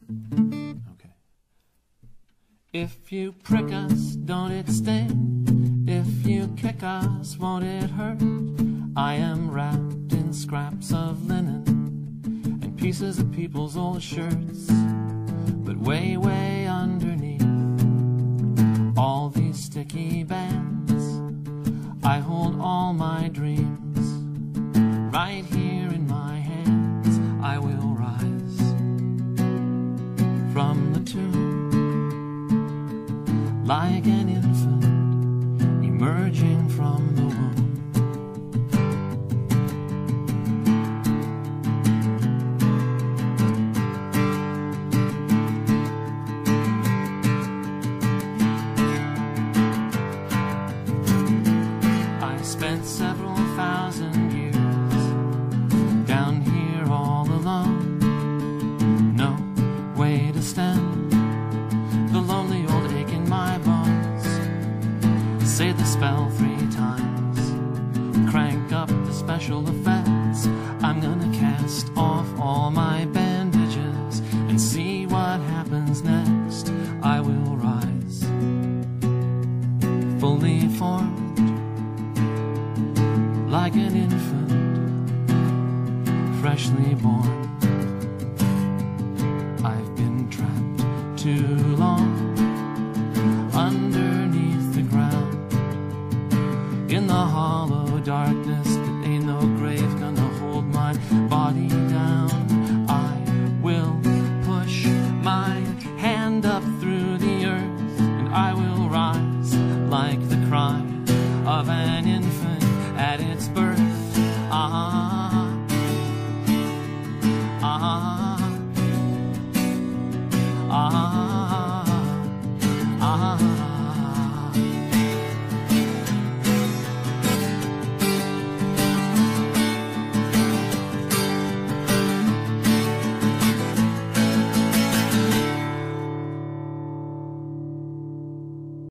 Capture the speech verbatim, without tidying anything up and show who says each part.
Speaker 1: Okay. If you prick us, don't it sting? If you kick us, won't it hurt? I am wrapped in scraps of linen and pieces of people's old shirts, but way, way underneath all these sticky bands, I hold all my dreams right here in my hands. I will rise from the tomb like an infant emerging from the womb. Spent several thousand years down here all alone. No way to stem the lonely old ache in my bones. Say the spell three times, crank up the special effects. I'm gonna cast off all my bandages and see what happens next. I will rise, fully formed like an infant, freshly born. I've been trapped to